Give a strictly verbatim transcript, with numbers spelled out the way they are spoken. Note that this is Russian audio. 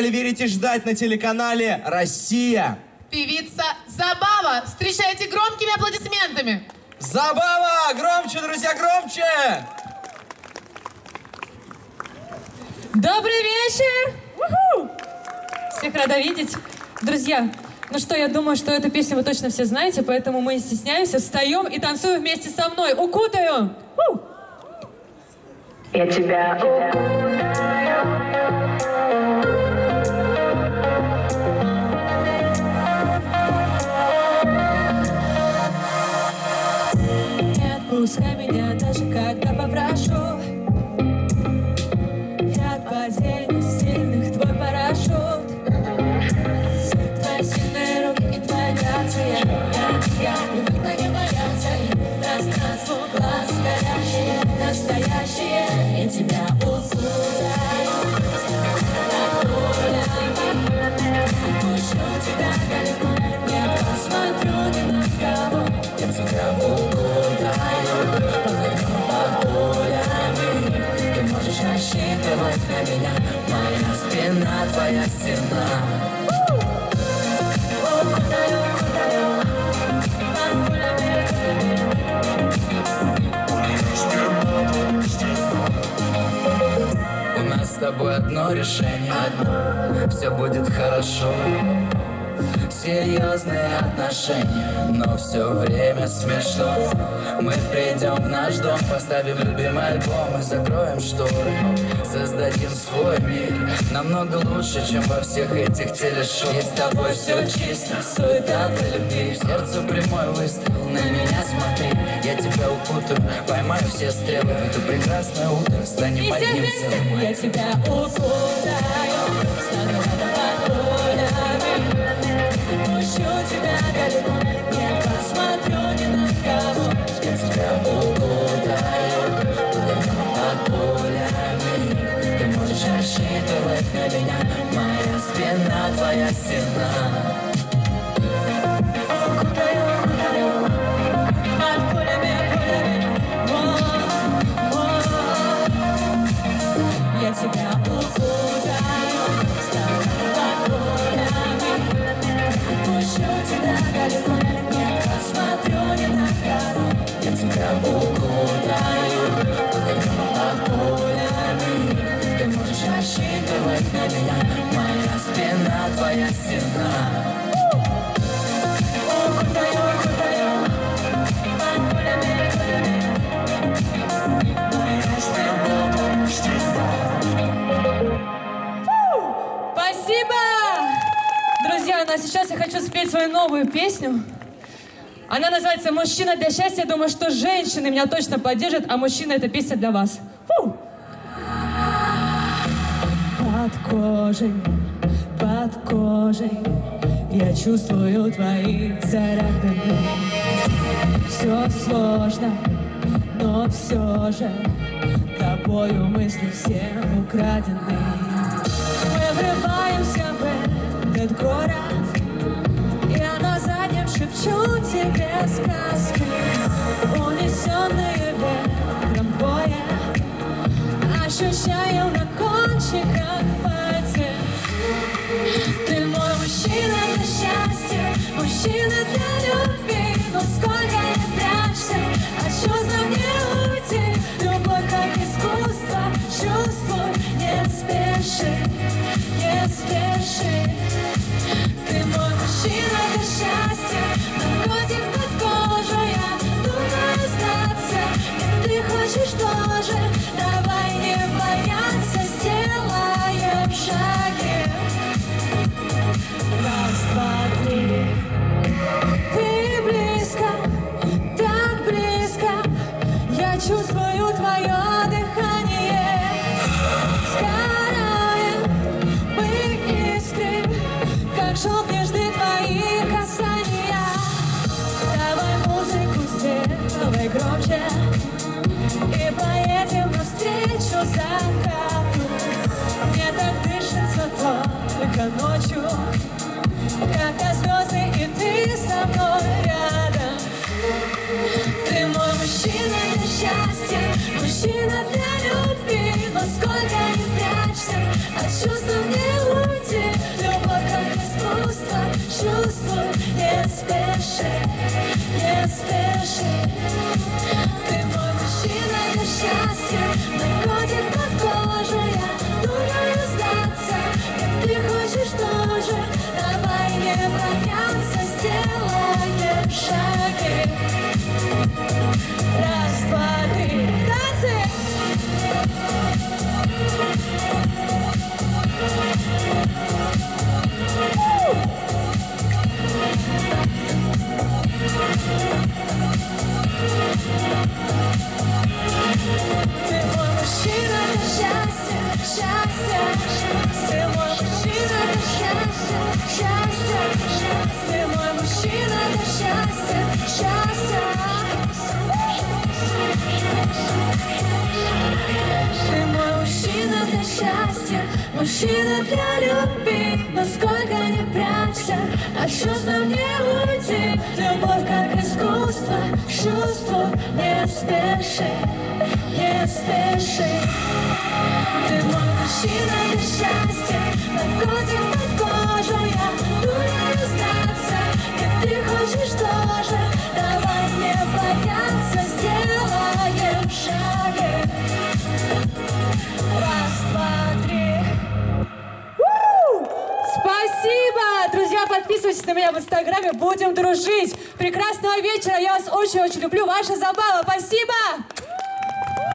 верить и ждать на телеканале «Россия». Певица Забава. Встречайте громкими аплодисментами. Забава! Громче, друзья, громче! Добрый вечер! У-ху! Всех рада видеть. Друзья, ну что, я думаю, что эту песню вы точно все знаете, поэтому мы не стесняемся, встаем и танцуем вместе со мной. Укутаю! У! Я тебя укутаю. Не отпускай меня, даже когда попрошу. Я от падения сильных твой парашют. Твои сильные руки и твоя грация. Я, я привыкла не бояться. И пространство глаз горящие, настоящие. Я тебя укутаю. Пущу тебя далеко. Не посмотрю ни на кого. Я тебя укутаю. Под пулями. Ты можешь рассчитывать на меня. Моя спина, твоя стена. У нас с тобой одно решение, одно. Все будет хорошо. Серьезные отношения, но все время смешно. Мы придем в наш дом, поставим любимый альбом и закроем шторы. Создадим свой мир, намного лучше, чем во всех этих телешоу. И с тобой все чисто, суета для любви. В сердце прямой выстрел, на меня смотри. Я тебя укутаю, поймаю все стрелы. В это прекрасное утро станем одним целым. Я тебя укутаю, стану рядом под пулями. Пущу тебя далеко, не посмотрю ни на кого. Я тебя укутаю, под пулями. Ты можешь рассчитывать на меня. Моя спина, твоя стена. Укутаю, укутаю, под пулями, пулями. Я тебя укутаю, стану под пулями. Пущу тебя далеко, не посмотрю ни на кого. Я тебя укутаю, под пулями. Ты можешь рассчитывать на меня. Моя спина, твоя стена. Укутаю, укутаю, под пулями, пулями. Моя спина, стена. Спасибо! Друзья, ну а сейчас я хочу спеть свою новую песню. Она называется «Мужчина для счастья». Я думаю, что женщины меня точно поддержат, а мужчина — это песня для вас. Фу! Под кожей, под кожей я чувствую твои царапины. Все сложно, но все же тобою мысли все украдены. Мы врываемся в этот город, я на заднем шепчу тебе сказки, унесенные ветром боя. Ощущаю на кончиках пальцев. Ты мой мужчина для счастья, мужчина для любви. Но сколько не прячься, от чувства не уйти. Любовь как искусство, чувствуй, не спеши, не спеши. Ты мой мужчина для счастья, наркотик под кожей. Я думаю сдаться, и ты хочешь тоже. Давай не бояться, сделаем шаги. Раз, два, три. Ты близко, так близко. Я чувствую твое дыхание. Сгораем мы искры, как жжет нежны твои касания. Давай музыку сделай громче и поедем навстречу закату. Мне так дышится только ночью, как звезды, и ты со мной рядом. Ты мой мужчина для счастья, мужчина для любви. Но сколько не прячься, от чувства не уйти. любви. Раз, два, три, танцы! Ты мой мужчина для счастья, счастья. Ты мой мужчина для счастья, счастья. Ты мой мужчина для счастья, счастья. Ты мой мужчина для счастья, мужчина для любви. Но сколько не прячься, от чувства не уйти. Любовь как искусство, чувство, не спеши, не спеши. Ты мой мужчина для счастья, наркотик под кожу. Я буду сдаться, и ты хочешь тоже. Давай не бояться, сделаем шаги. Раз, два, три. Спасибо! Друзья, подписывайтесь на меня в Инстаграме, будем дружить. Прекрасного вечера, я вас очень-очень люблю. Ваша Забава, спасибо!